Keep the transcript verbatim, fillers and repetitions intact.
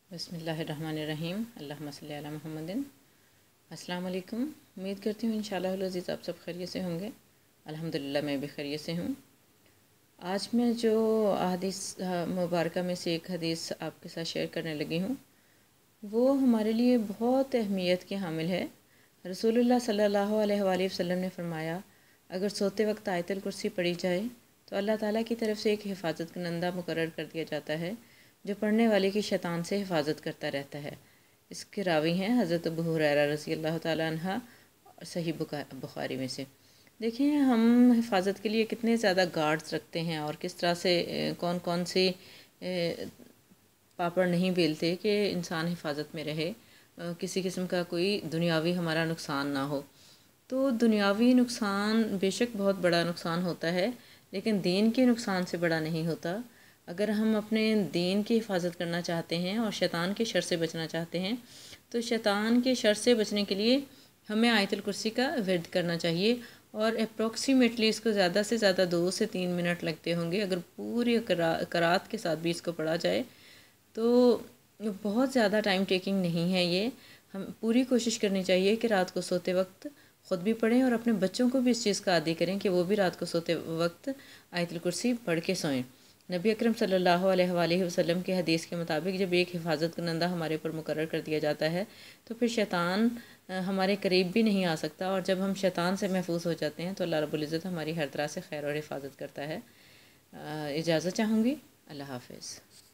بسم اللہ الرحمن الرحیم، اللہم صلی علی محمد۔ السلام علیکم۔ امید کرتی ہوں انشاءاللہ العزیز آپ سب خیریت سے ہوں گے۔ الحمدللہ میں بھی خیریت سے ہوں۔ آج میں جو احادیث مبارکہ میں سے ایک حدیث آپ کے ساتھ شیئر کرنے لگی ہوں وہ ہمارے لیے بہت اہمیت کی حامل ہے۔ رسول اللہ صلی اللہ علیہ وآلہ وسلم نے فرمایا، اگر سوتے وقت آیت الکرسی پڑھی جائے تو اللہ تعالیٰ کی طرف سے ایک حفاظت کنندہ مقرر کر دیا جاتا ہے جو پڑھنے والے کی شیطان سے حفاظت کرتا رہتا ہے۔ اس کے راوی ہیں حضرت ابو ہریرہ رضی اللہ تعالیٰ عنہ، صحیح بخاری میں سے۔ دیکھیں ہم حفاظت کے لیے کتنے زیادہ گارڈز رکھتے ہیں اور کس طرح سے کون کون سی پاپڑ نہیں بیلتے کہ انسان حفاظت میں رہے، کسی قسم کا کوئی دنیاوی ہمارا نقصان نہ ہو۔ تو دنیاوی نقصان بے شک بہت بڑا نقصان ہوتا ہے، لیکن دین کے نقصان سے بڑا نہیں ہوتا۔ اگر ہم اپنے دین کی حفاظت کرنا چاہتے ہیں اور شیطان کے شر سے بچنا چاہتے ہیں تو شیطان کے شر سے بچنے کے لیے ہمیں آیت الکرسی کا ورد کرنا چاہیے، اور اپروکسیمیٹلی اس کو زیادہ سے زیادہ دو سے تین منٹ لگتے ہوں گے۔ اگر پوری قرات کے ساتھ بھی اس کو پڑھا جائے تو بہت زیادہ ٹائم ٹیکنگ نہیں ہے یہ۔ ہم پوری کوشش کرنی چاہیے کہ رات کو سوتے وقت خود بھی پڑھیں اور اپنے بچوں کو بھی اس چیز کا عادی کریں کہ وہ بھی رات کو سوتے وقت آیت الکرسی پڑھ کے سوئیں۔ نبی اکرم صلی اللہ علیہ وآلہ وسلم کے حدیث کے مطابق جب ایک حفاظت کنندہ ہمارے اوپر مقرر کر دیا جاتا ہے تو پھر شیطان ہمارے قریب بھی نہیں آ سکتا، اور جب ہم شیطان سے محفوظ ہو جاتے ہیں تو اللہ رب العزت ہماری ہر طرح سے خیر اور حفاظت کرتا ہے۔ اجازت چاہوں گی۔ اللہ حافظ۔